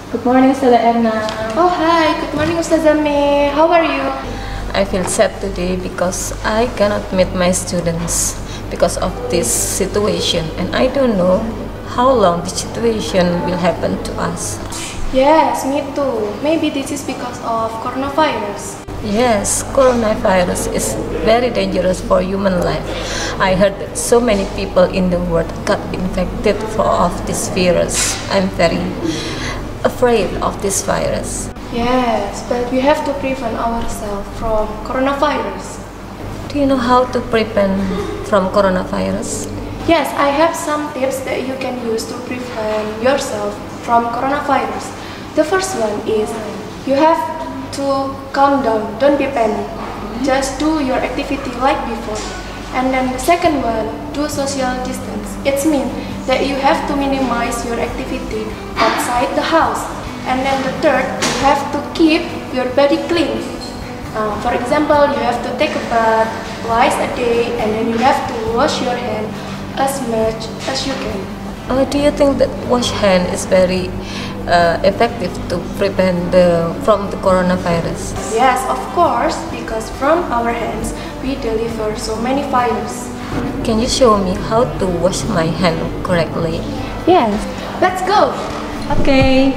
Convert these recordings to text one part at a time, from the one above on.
Good morning, Ustazah Erna. Oh, hi. Good morning, Ustazah May. How are you? I feel sad today because I cannot meet my students because of this situation, and I don't know how long this situation will happen to us. Yes, me too. Maybe this is because of coronavirus. Yes, coronavirus is very dangerous for human life. I heard that so many people in the world got infected of this virus. I'm very afraid of this virus. Yes, but we have to prevent ourselves from coronavirus. Do you know how to prevent from coronavirus? Yes, I have some tips that you can use to prevent yourself from coronavirus. The first one is you have to calm down, don't be panic. Just do your activity like before. And then the second one, do social distance. It means that you have to minimize your activity outside the house. And then the third, you have to keep your body clean. For example, you have to take a bath twice a day, and then you have to wash your hand as much as you can. Do you think that wash hand is very effective to prevent from the coronavirus? Yes, of course, because from our hands we deliver so many virus. Can you show me how to wash my hand correctly? Yes. Let's go! Okay.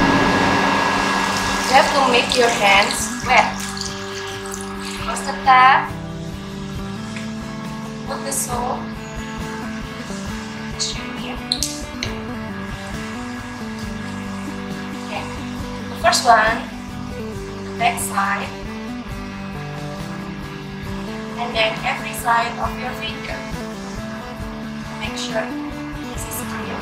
You have to make your hands wet. First the tap, put the soap, here. Okay. The first one, back side, and then every side of your finger. Make sure this is clear.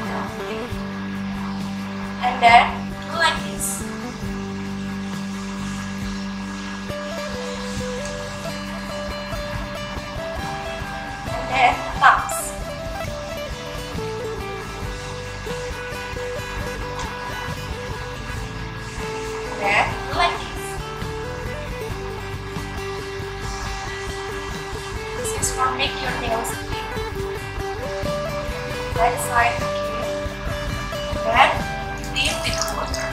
And then do like this. And then thumbs. And then do like this. This is for make your nails clean. Right side again. Then clean with water.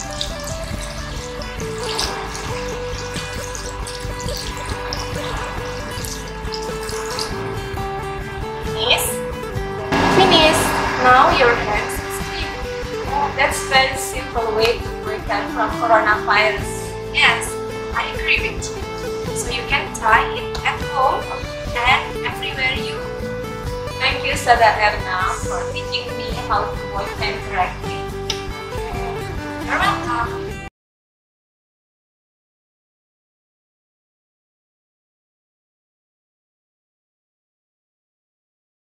Finish. Now your hands is clean. Oh, that's very simple way to prevent from coronavirus. Yes, I agree with you. So you can try it at home and everywhere you go. Thank you, Ustazah Erna, for teaching me how to wash hand correctly.